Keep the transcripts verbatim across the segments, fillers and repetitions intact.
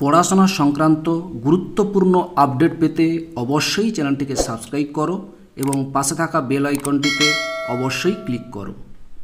পড়াশোনা সংক্রান্ত গুরুত্বপূর্ণ আপডেট পেতে অবশ্যই চ্যানেলটিকে সাবস্ক্রাইব করো এবং পাশে থাকা বেল আইকনটিতে অবশ্যই ক্লিক করো।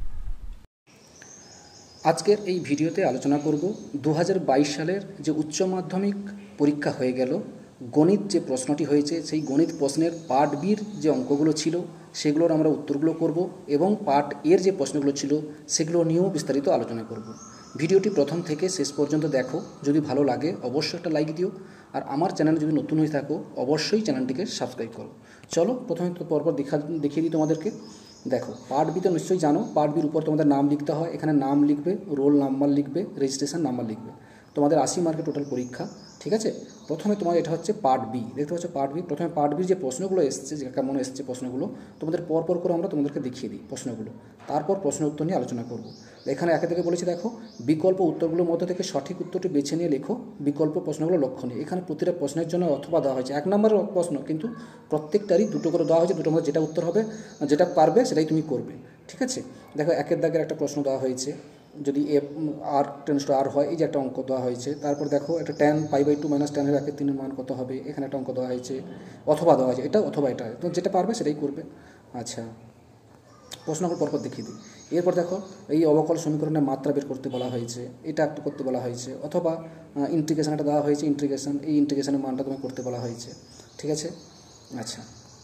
আজকের এই ভিডিওতে আলোচনা করব দু হাজার বাইশ সালের যে উচ্চ মাধ্যমিক পরীক্ষা হয়ে গেল, গণিত যে প্রশ্নটি হয়েছে সেই গণিত প্রশ্নের পার্ট বির যে অঙ্কগুলো ছিল সেগুলোর আমরা উত্তরগুলো করব এবং পার্ট এর যে প্রশ্নগুলো ছিল সেগুলো নিয়েও বিস্তারিত আলোচনা করব। ভিডিওটি প্রথম থেকে শেষ পর্যন্ত দেখো, যদি ভালো লাগে অবশ্যই একটা লাইক দিও, আর আমার চ্যানেলে যদি নতুন হয়ে থাকো অবশ্যই চ্যানেলটিকে সাবস্ক্রাইব করো। চলো প্রথমে তো পরপর দেখা দেখিয়ে দিই তোমাদেরকে। দেখো, পার্ট বি তো নিশ্চয়ই জানো, পার্ট বির উপর তোমাদের নাম লিখতে হয়। এখানে নাম লিখবে, রোল নাম্বার লিখবে, রেজিস্ট্রেশন নাম্বার লিখবে। তোমাদের আশি মার্কের টোটাল পরীক্ষা, ঠিক আছে। প্রথমে তোমার এটা হচ্ছে পার্ট বি, দেখতে পাচ্ছ পার্ট বি। প্রথমে পার্ট বির যে প্রশ্নগুলো এসছে, যে কেমন এসছে প্রশ্নগুলো, তোমাদের পরপর করে আমরা তোমাদেরকে দেখিয়ে দিই প্রশ্নগুলো, তারপর প্রশ্ন উত্তর নিয়ে আলোচনা করব। এখানে একে থেকে বলেছি, দেখো বিকল্প উত্তরগুলোর মধ্যে থেকে সঠিক উত্তরটি বেছে নিয়ে লেখো, বিকল্প প্রশ্নগুলো লক্ষণীয়। এখানে প্রতিটা প্রশ্নের জন্য অথবা দেওয়া হয়েছে, এক নম্বরের প্রশ্ন কিন্তু প্রত্যেকটারই দুটো করে দেওয়া হয়েছে, দুটোর মধ্যে যেটা উত্তর হবে, যেটা পারবে সেটাই তুমি করবে, ঠিক আছে। দেখো একের দাগের একটা প্রশ্ন দেওয়া হয়েছে, যদি এ আর টেন্স টু আর হয়, এই যে একটা অঙ্ক দেওয়া হয়েছে। তারপর দেখো একটা ten pi by two minus টেনের একের তিনের মান কত হবে, এখানে একটা অঙ্ক দেওয়া হয়েছে, অথবা দেওয়া হয়েছে, এটা অথবা এটা, তো যেটা পারবে সেটাই করবে। আচ্ছা, প্রশ্নগুলো পরপর দেখিয়ে দিই। এরপর দেখো এই অবকল সমীকরণের মাত্রা বের করতে বলা হয়েছে, এটা একটু করতে বলা হয়েছে, অথবা ইন্টিগ্রেশন একটা দেওয়া হয়েছে, ইন্টিগ্রেশন, এই ইন্টিগ্রেশনের মানটা তুমি করতে বলা হয়েছে, ঠিক আছে। আচ্ছা,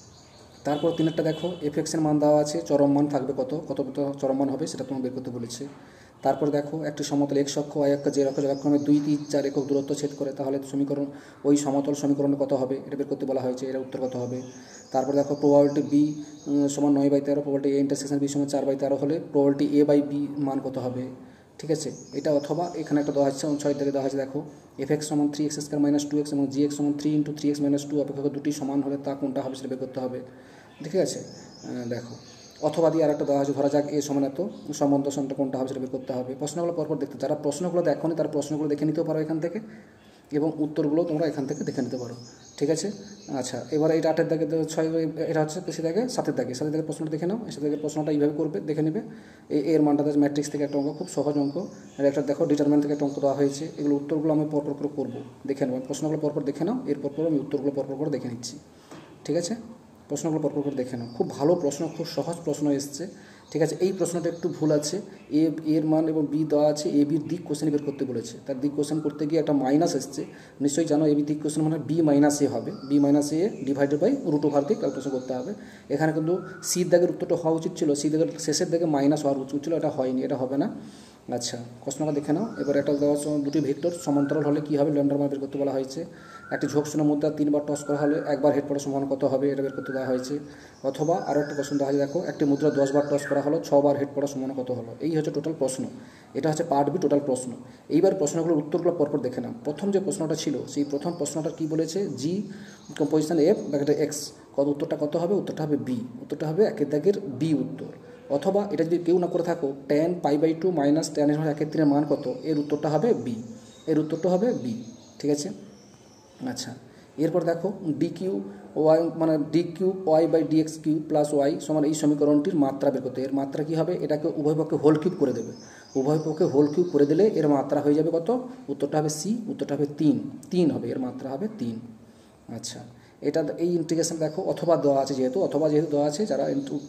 তারপর তিনেরটা দেখো এফ এক্সের মান দেওয়া আছে, চরম মান থাকবে কত, কত চরম মান হবে সেটা তোমার বের করতে বলেছে। তারপর দেখো একটি সমতল এক্স অক্ষ ওয়াই অক্ষ যে অক্ষ যথাক্রমে দুই তিন চার একক দূরত্ব ছেদ করে, তাহলে সমীকরণ ওই সমতল সমীকরণে কত হবে এটা বের করতে বলা হয়েছে, এর উত্তর কত হবে। তারপর দেখো প্রবাবিলিটি বি সমান নয় বাই তেরো, প্রবাবিলিটি এ ইন্টারসেকশন বি সমান চার বাই তেরো হলে প্রবাবিলিটি এ বাই বি মান কত হবে, ঠিক আছে। এটা অথবা এখানে একটা দেওয়া হচ্ছে, ছয় থেকে দেওয়া হয়েছে, দেখো এফ এক্স সমান three X square minus two X এবং জি এক্স সমান three into three X minus two অপেক্ষক দুটি সমান হলে তা কোনটা হবে সেটা বের করতে হবে, ঠিক আছে। দেখো অথবা দিয়ে আরেকটা দেওয়া হয়েছে, ধরা যাক এ সমান এত, সম্বন্ধ সনটা কোনটা হবে সেটা বের করতে হবে। প্রশ্নগুলো পরপর দেখতে, যারা প্রশ্নগুলো দেখোনি তারা প্রশ্নগুলো দেখে নিতেও পারো এখান থেকে, এবং উত্তরগুলো তোমরা এখান থেকে দেখে নিতে পারো, ঠিক আছে। আচ্ছা, এবার এটা আটের দাগে ছয়, এটা হচ্ছে সে দাগে সাতের দাগে, সাতের দাগে প্রশ্নটা দেখে নাও। সে দাগে প্রশ্নটা এইভাবে করবে, দেখে নেবে। এই এর মানটা ম্যাট্রিক্স থেকে একটা অঙ্ক, খুব সহজ অঙ্ক। আর একটা দেখো ডিটারমিনেন্ট থেকে একটা অঙ্ক দেওয়া হয়েছে। এগুলো উত্তরগুলো আমি পরপর করে করবো, দেখে নেবো। প্রশ্নগুলো পরপর দেখে নাও, এর পরপর আমি উত্তরগুলো পরপর করে দেখে নিচ্ছি, ঠিক আছে। প্রশ্নগুলো পরপর করে দেখে নাও, খুব ভালো প্রশ্ন, খুব সহজ প্রশ্ন এসছে, ঠিক আছে। এই প্রশ্নটা একটু ভুল আছে, এ এর মান এবং বি দেওয়া আছে, এ বির দিক কোশ্চেন বের করতে বলেছে, তার দিক কোশ্চেন করতে গিয়ে একটা মাইনাস এসছে, নিশ্চয়ই জানো এ বি দিক কোশ্চেন মানে বি মাইনাস এ হবে, B minus A divided by root over দিয়ে ক্যালকুলেশন করতে হবে। এখানে কিন্তু সি দাগের উত্তরটা হওয়া উচিত ছিল, সি দাগের শেষের দিকে মাইনাস হওয়ার উচিত ছিল, এটা হয়নি, এটা হবে না। আচ্ছা, প্রশ্নটা দেখে নাও। এবার একটা দেওয়া দুটি ভেক্টর সমান্তরাল হলে কী হবে, ল্যামডার মান বের করতে বলা হয়েছে। একটি ঝোঁকশূন্য মুদ্রা তিনবার টস করা হলে একবার হেড পড়ার সমান কত হবে, এটা বের করতে দেওয়া হয়েছে। অথবা আরও একটা প্রশ্ন দেওয়া হয়, দেখো একটি মুদ্রা দশবার টস করা হলো, ছবার হেড পড়ার সমান কত হলো। এই হচ্ছে টোটাল প্রশ্ন, এটা হচ্ছে পার্ট বি টোটাল প্রশ্ন। এইবার প্রশ্নগুলোর উত্তরগুলো পরপর দেখে নাও। প্রথম যে প্রশ্নটা ছিল সেই প্রথম প্রশ্নটা কী বলেছে, জি কম্পোজিশন এফ ব্র্যাকেটে এক্স, কত উত্তরটা কত হবে, উত্তরটা হবে বি, উত্তরটা হবে একের দাগের বি উত্তর। অথবা এটা যদি কেউ না করে থাকো, ten pi by two minus টেনের একের তিনের মান কত, এর উত্তরটা হবে বি, এর উত্তরটা হবে বি, ঠিক আছে। আচ্ছা, এরপর দেখো ডি কিউ ওয়াই মানে D Q Y by D X Q plus Y সমান এই সমীকরণটির মাত্রা বের করতে, এর মাত্রা কী হবে, এটাকে উভয় পক্ষে হোল কিউব করে দেবে, উভয় পক্ষে হোল কিউব করে দিলে এর মাত্রা হয়ে যাবে কত, উত্তরটা হবে সি, উত্তরটা হবে তিন, তিন হবে, এর মাত্রা হবে তিন। আচ্ছা, এটা এই ইন্টিগ্রেশন দেখো অথবা দেওয়া আছে, যেহেতু অথবা যেহেতু দেওয়া আছে, যারা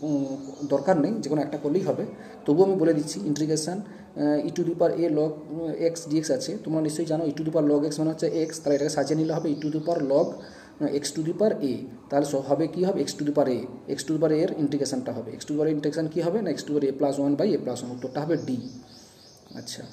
দরকার নেই, যে কোনো একটা করলেই হবে, তবুও আমি বলে দিচ্ছি। Integration E to the power A log X DX আছে, তোমরা নিশ্চয়ই জানো E to the power log X মানে হচ্ছে এক্স, তাহলে এটাকে সাজিয়ে নিলে হবে E to the power log X to the power A, তাহলে হবে কী হবে, X to the power A, X to the power এর ইন্টিগ্রেশনটা হবে, X to the power integration কী হবে না, X to the power A plus one by A plus one, উত্তরটা হবে ডি। আচ্ছা,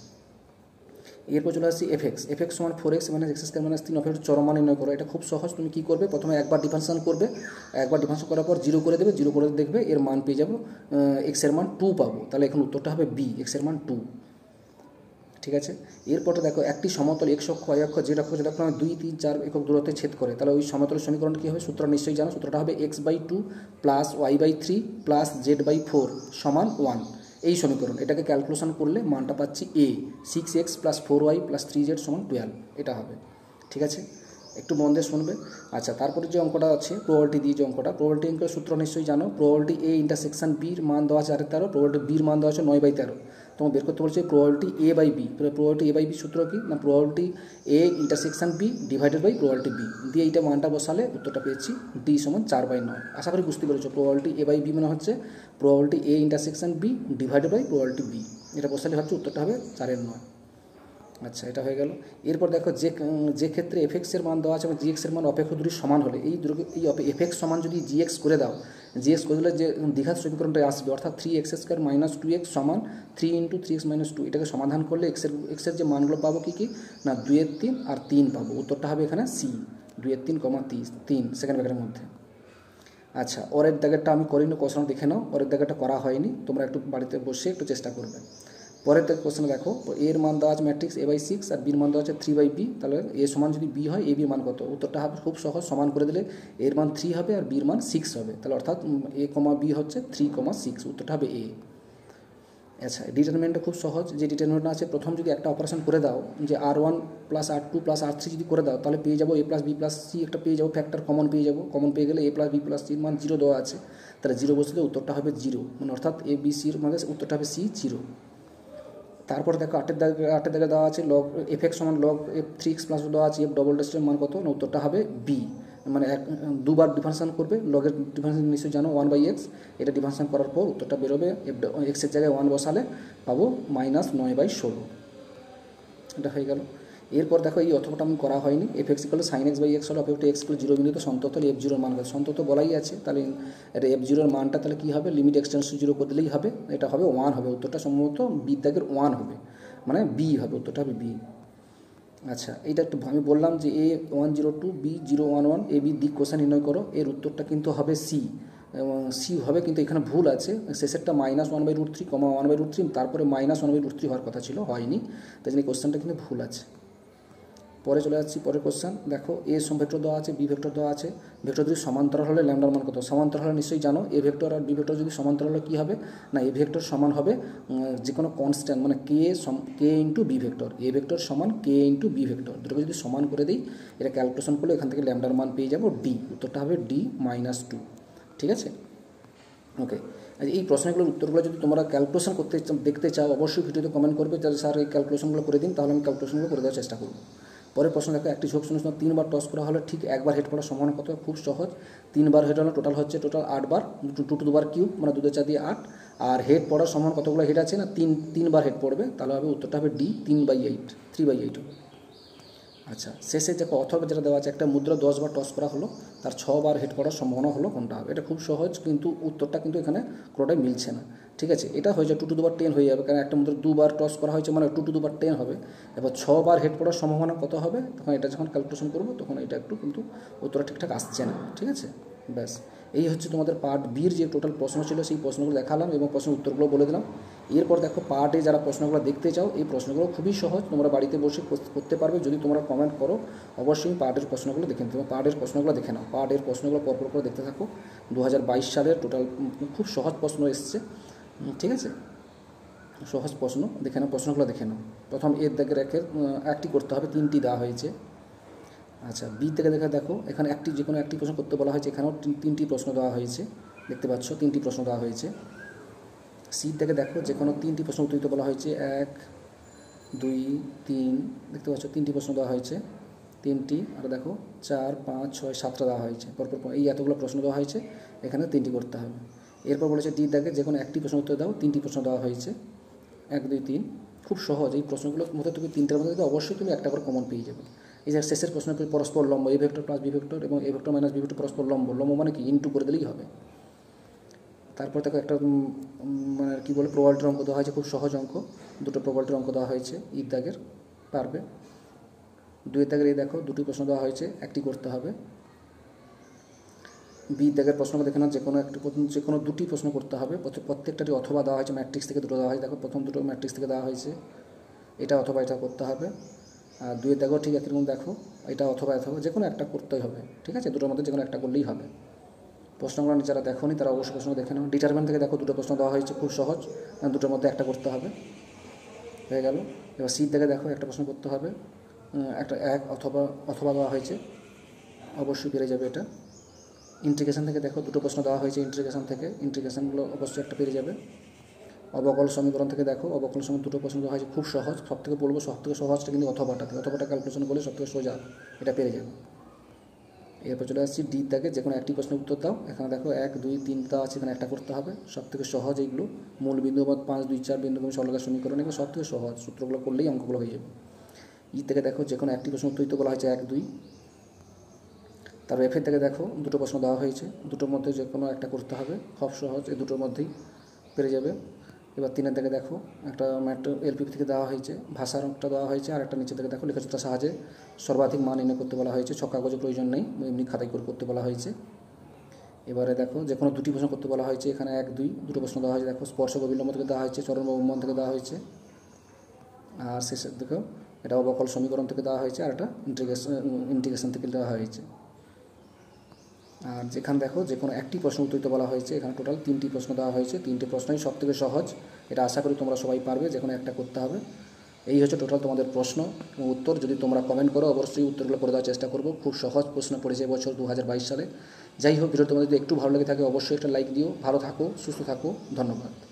এরপর চলে আসছি এফ এক্স, এফ এক্স সমান ফোর এক্স মানে এক্স স্কোয়ার মাইনাস তিন অফ এক্স চরম মান নির্ণয় করো। এটা খুব সহজ, তুমি কী করবে, প্রথমে একবার ডিফারেন্সিয়েশন করবে, একবার ডিফারেন্সিয়েশন করার পর জিরো করে দেবে, জিরো করে দেখবে এর মান পেয়ে যাবো, এক্সের মান টু পাবো, তাহলে এখন উত্তরটা হবে বি, এক্সের মান টু, ঠিক আছে। এরপরটা দেখো একটি সমতল এক্স অক্ষ ওয়াই অক্ষ যে অক্ষ যেটা ক্রমে দুই তিন চার একক দূরত্বে ছেদ করে, তাহলে ওই সমতল সমীকরণ কী হবে, সূত্র নিশ্চয়ই জানো, সূত্রটা হবে X by two plus Y by three plus Z by four সমান ওয়ান। এই সমীকরণ এটাকে ক্যালকুলেশন করলে মানটা পাচ্ছি এ, six X plus four Y plus three Z সমান টুয়েলভ, এটা হবে, ঠিক আছে। একটু মন দিয়ে শুনবে। আচ্ছা, তারপরে যে অঙ্কটা আছে প্রবাবিলিটি দিয়ে, যে অঙ্কটা প্রবাবিলিটি অঙ্কের সূত্র নিশ্চয়ই জানো, প্রবাবিলিটি এ ইন্টারসেকশন বির মান দেওয়া আছে আরেক তেরো, প্রবাবিলিটি বির মান দেওয়া আছে নয় বাই তেরো, তো তোমাকে বের করতে বলছে probability A by B. Probability A by B সূত্র কি না, probability A intersection B divided by probability B দিয়ে এইটা মানটা বসালে উত্তরটা পেয়েছি ডি সমান চার বাই নয়। আশা করি বুঝতে পেরেছো। প্রবাবিলিটি এ বাই বি মানে হচ্ছে probability A intersection B divided by probability B, এটা বসালে হচ্ছে উত্তরটা হবে চারের নয়। আচ্ছা, এটা হয়ে গেল। এরপর দেখো যে যে ক্ষেত্রে এফ এক্সের মান দেওয়া আছে এবং জি এক্সের মান অপেক্ষক দুটি সমান হলে এই দুটো এই এফ এক্স সমান যদি জি এক্স করে দাও, জি এক্স করে দিলে যে দ্বিঘাত সমীকরণটা আসবে অর্থাৎ three X square minus two X সমান three into three X minus two, এটাকে সমাধান করলে এক্সের এক্সের যে মানগুলো পাবো কী কী না দুইয়ের তিন আর তিন পাবো। উত্তরটা হবে এখানে সি, দুইয়ের তিন কমা তিন তিন সেকেন্ড ব্র্যাকেটের মধ্যে। আচ্ছা, ওরের দাগেরটা আমি করিনি, কোশ্চেন দেখে নাও। ওরের দাগেরটা করা হয়নি, তোমরা একটু বাড়িতে বসে একটু চেষ্টা করবে। পরের কোশ্চেনে দেখো এর মান দেওয়া আছে ম্যাট্রিক্স এ বাই সিক্স আর বির মান দেওয়া আছে থ্রি বাই বি, তাহলে এ সমান যদি বি হয় এ বির মান কত? উত্তরটা হবে খুব সহজ, সমান করে দিলে এর মান থ্রি হবে আর বির মান সিক্স হবে, তাহলে অর্থাৎ এ কমা বি হচ্ছে থ্রি কমা সিক্স, উত্তরটা হবে এ। আচ্ছা, ডিটারমিনেন্টটা খুব সহজ। যে ডিটারমিনেন্ট আছে প্রথম যদি একটা অপারেশন করে দাও যে R one plus R two plus R three যদি করে দাও তাহলে পেয়ে যাবো A plus B plus C, একটা পেয়ে যাবো ফ্যাক্টর কমন পেয়ে যাবো। কমন পেয়ে গেলে এ প্লাস বি প্লাস সির মান জিরো দেওয়া আছে, তাহলে জিরো বসলে উত্তরটা হবে জিরো, মানে অর্থাৎ এ বি সির মানে উত্তরটা হবে সি জিরো। তারপর দেখো আটের দাগে আটের দাগে দেওয়া আছে লগ এফ এক্স সমান log F three X plus দেওয়া আছে এফ ডবল ডেস্টের মান কত না উত্তরটা হবে বি, মানে এক দুবার ডিফারেন্সিয়েশন করবে। লগের ডিফারেন্সিয়েশন নিশ্চয়ই জানো ওয়ান বাই এক্স, এটা ডিফারেন্সিয়েশন করার পর উত্তরটা বেরোবে এফ এক্সের জায়গায় ওয়ান বসালে পাবো মাইনাস নয় বাই ষোলো, এটা হয়ে গেল। এরপর দেখো এই অথবাটা আমি করা হয়নি, F X equal sine X by X হলো অপেক্ষা এক্স ইকুয়াল জিরো বিন্দুতে সন্তত এফ জিরোর মান কত? সন্তত বলাই আছে, তাহলে এটা এফ জিরোর মানটা তাহলে কী হবে লিমিট এক্সটেন্স টু জিরো করে দিলেই হবে, এটা হবে ওয়ান হবে। উত্তরটা সম্ভবত বি দাগের ওয়ান হবে, মানে বি হবে, উত্তরটা হবে বি। আচ্ছা, এইটা একটু আমি বললাম যে A one zero two B zero one one A B দিক কোষা নির্ণয় করো, এর উত্তরটা কিন্তু হবে সি এবং সি হবে, কিন্তু এখানে ভুল আছে, শেষেরটা minus one by root three comma one by root three তারপরে minus one by root three হওয়ার কথা ছিল, হয়নি, তাই জন্য কোশ্চেনটা কিন্তু ভুল আছে। পরে চলে যাচ্ছি পরের কোশ্চেন। দেখো এ সম ভেক্টর দেওয়া আছে বি ভেক্টর দেওয়া আছে, ভেক্টর যদি সমান্তরাল হলে ল্যামডার মান কত? সমান্তরাল হলে নিশ্চয়ই জানো এ ভেক্টর আর বি ভেক্টর যদি সমান্তরাল হলে কী হবে না এ ভেক্টর সমান হবে যে কোনো কনস্ট্যান্ট মানে K K into B vector, A vector সমান কে ইন্টু বি ভেক্টর, দুটোকে যদি সমান করে দিই এটা ক্যালকুলেশন করলে এখান থেকে ল্যামডার মান পেয়ে যাবো ডি, উত্তরটা হবে ডি মাইনাস টু। ঠিক আছে, ওকে। এই প্রশ্নগুলোর উত্তরগুলো যদি তোমরা ক্যালকুলেশন করতে দেখতে চাও অবশ্যই ভিডিওতে কমেন্ট করবে যে স্যার এই ক্যালকুলেশনগুলো করে দিন, তাহলে আমি ক্যালকুলেশনগুলো করে দেওয়ার চেষ্টা করব। পরের প্রশ্ন দেখো একটি ঝোঁক শূন্য তিনবার টস করা হলে ঠিক একবার হেড পড়ার সম্ভাবনা কত? খুব সহজ, তিনবার হেড হলে টোটাল হচ্ছে টোটাল আটবার, টু টু দুবার কিউব মানে দুধের চা দিয়ে আট, আর হেড পড়ার সম্ভাবনা কতগুলো হেড আছে না তিন তিনবার হেড পড়বে, তাহলে হবে উত্তরটা হবে ডি তিন by eight three by eight হবে। আচ্ছা, শেষে দেখো অথবা যেটা দেওয়া আছে একটা মুদ্রা দশবার টস করা হলো তার ছবার হেড পড়ার সম্ভাবনা হলো কোনটা হবে? এটা খুব সহজ, কিন্তু উত্তরটা কিন্তু এখানে কোনোটাই মিলছে না। ঠিক আছে, এটা হয়ে যায় টু টু দুবার টেন হয়ে যাবে, কারণ একটা মুদ্রা দুবার টস করা হয়েছে মানে টু টু দুবার টেন হবে। এবার ছবার হেড পড়ার সম্ভাবনা কত হবে তখন এটা যখন ক্যালকুলেশন করবো তখন এটা একটু কিন্তু উত্তরটা ঠিকঠাক আসছে না। ঠিক আছে, ব্যাস এই হচ্ছে তোমাদের পার্ট বির যে টোটাল প্রশ্ন ছিল সেই প্রশ্নগুলো দেখালাম এবং প্রশ্নের উত্তরগুলো বলে দিলাম। এরপর দেখো পার্টে যারা প্রশ্নগুলো দেখতে চাও এই প্রশ্নগুলো খুবই সহজ, তোমরা বাড়িতে বসে করতে পারবে যদি তোমরা কমেন্ট করো, অবশ্যই পার্টের প্রশ্নগুলো দেখে নিতে। পার্টের প্রশ্নগুলো দেখে নাও, পার্টের প্রশ্নগুলো পরপর করে দেখতে থাকো। দু হাজার বাইশ সালের টোটাল খুব সহজ প্রশ্ন এসছে। ঠিক আছে, সহজ প্রশ্ন দেখে নাও, প্রশ্নগুলো দেখে নাও। প্রথম এর দিকে রেখে একটি করতে হবে, তিনটি দেওয়া হয়েছে। আচ্ছা, বি থেকে দেখে দেখো এখানে একটি যে কোনো একটি প্রশ্ন করতে বলা হয়েছে, এখানেও তিনটি প্রশ্ন দেওয়া হয়েছে, দেখতে পাচ্ছ তিনটি প্রশ্ন দেওয়া হয়েছে। সি থেকে দেখো যে কোনো তিনটি প্রশ্ন উত্তর দিতে বলা হয়েছে, এক দুই তিন, দেখতে পাচ্ছ তিনটি প্রশ্ন দেওয়া হয়েছে, তিনটি, আর দেখো চার পাঁচ ছয় সাতটা দেওয়া হয়েছে, পরপর এই এতগুলো প্রশ্ন দেওয়া হয়েছে, এখানে তিনটি করতে হবে। এরপর বলেছে ডি দেখে যে কোনো একটি প্রশ্ন উত্তর দাও, তিনটি প্রশ্ন দেওয়া হয়েছে, এক দুই তিন, খুব সহজ। এই প্রশ্নগুলোর মধ্যে তুমি তিনটার মধ্যে অবশ্যই তুমি একটা করে কমন পেয়ে যাবে। এই যে শেষের প্রশ্ন পরস্পর লম্ব, A vector plus B vector এবং A vector minus B vector পরস্পর লম্ব, লম্ব মানে কি ইনটু করে দিলেই হবে। তারপর দেখো একটা মানে কী বলে প্রবাবিলিটির অঙ্ক দেওয়া হয়েছে, খুব সহজ অঙ্ক, দুটো প্রবাবিলিটির অঙ্ক দেওয়া হয়েছে, ঈদ দাগের পারবে। দুই দাগের এই দেখো দুটি প্রশ্ন দেওয়া হয়েছে, একটি করতে হবে। বি দাগের প্রশ্নটা দেখে না যে কোনো একটি যে কোনো দুটি প্রশ্ন করতে হবে, প্রত্যেকটাটি অথবা দেওয়া হয়েছে, ম্যাট্রিক্স থেকে দুটো দেওয়া হয়েছে, দেখো প্রথম দুটো ম্যাট্রিক্স থেকে দেওয়া হয়েছে, এটা অথবা এটা করতে হবে। আর দুই দাগেও ঠিক একই রকম দেখো, এটা অথবা অথবা যে কোনো একটা করতেই হবে। ঠিক আছে, দুটোর মধ্যে যে কোনো একটা করলেই হবে। প্রশ্নগুলো যারা দেখো নি তারা অবশ্যই প্রশ্ন দেখে নাও। ডিটারমিনেন্ট থেকে দেখো দুটো প্রশ্ন দেওয়া হয়েছে, খুব সহজ, দুটোর মধ্যে একটা করতে হবে, হয়ে গেল। এবার সি থেকে দেখো একটা প্রশ্ন করতে হবে, একটা এক অথবা অথবা দেওয়া হয়েছে, অবশ্যই পেরে যাবে এটা। ইন্টিগ্রেশন থেকে দেখো দুটো প্রশ্ন দেওয়া হয়েছে, ইন্টিগ্রেশন থেকে ইন্টিগ্রেশনগুলো অবশ্যই একটা পেরে যাবে। অবকল সমীকরণ থেকে দেখো, অবকল সমীকরণ দুটো প্রশ্ন দেওয়া হয়েছে, খুব সহজ। সব থেকে বলবো সব থেকে সহজটা কিন্তু অথবাটা থেকে, অথবাটা ক্যালকুলেশন করলে সব থেকে সোজা, এটা পেরে যাবে। এরপর চলে আসছি ডি থেকে, যে কোনো একটি প্রশ্নের উত্তর দাও। এখানে দেখো এক দুই তিনটা আছে, এখানে একটা করতে হবে। সব থেকে সহজ এইগুলো, মূল বিন্দু বা পাঁচ দুই চার বিন্দু সরলরেখার সমীকরণ, এগুলো সব থেকে সহজ, সূত্রগুলো করলেই অঙ্কগুলো হয়ে যাবে। ই থেকে দেখো, যে কোনো একটি প্রশ্ন উত্তর দিতে বলা হয়েছে এক দুই। তারপর এফের থেকে দেখো, দুটো প্রশ্ন দেওয়া হয়েছে, দুটোর মধ্যে যে কোনো একটা করতে হবে, খুব সহজ, এই দুটোর মধ্যেই পেরে যাবে। এবার তিনের থেকে দেখো, একটা ম্যাট এলপি থেকে দেওয়া হয়েছে, ভাষার অঙ্কটা দেওয়া হয়েছে, আর একটা নিচে থেকে দেখো লেখাচিত্রের সাহায্যে সর্বাধিক মান নির্ণয় করতে বলা হয়েছে। ছক কাগজের প্রয়োজন নেই, এমনি খাতায় করে করতে বলা হয়েছে। এবারে দেখো, যে কোনো দুটি প্রশ্ন করতে বলা হয়েছে, এখানে এক দুই দুটো প্রশ্ন দেওয়া হয়েছে। দেখো স্পর্শ অবিলম্ব থেকে দেওয়া হয়েছে, চরণ অবলম্বন থেকে দেওয়া হয়েছে, আর শেষের দেখো এটা অবকল সমীকরণ থেকে দেওয়া হয়েছে, আর একটা ইন্টিগ্রেশন ইন্টিগ্রেশন থেকে দেওয়া হয়েছে। আর যেখানে দেখো, যে কোনো একটি প্রশ্ন উত্তর দিতে বলা হয়েছে, এখানে টোটাল তিনটি প্রশ্ন দেওয়া হয়েছে, তিনটি প্রশ্নই সব থেকে সহজ, এটা আশা করি তোমরা সবাই পারবে, যে কোনো একটা করতে হবে। এই হচ্ছে টোটাল তোমাদের প্রশ্ন এবং উত্তর। যদি তোমরা কমেন্ট করো, অবশ্যই উত্তরগুলো করে দেওয়ার চেষ্টা করবো। খুব সহজ প্রশ্ন পড়েছে এবছর দু হাজার বাইশ সালে। যাই হোক, ভিডিও তোমাদের যদি একটু ভালো লেগে থাকে অবশ্যই একটা লাইক দিও। ভালো থাকো, সুস্থ থাকো, ধন্যবাদ।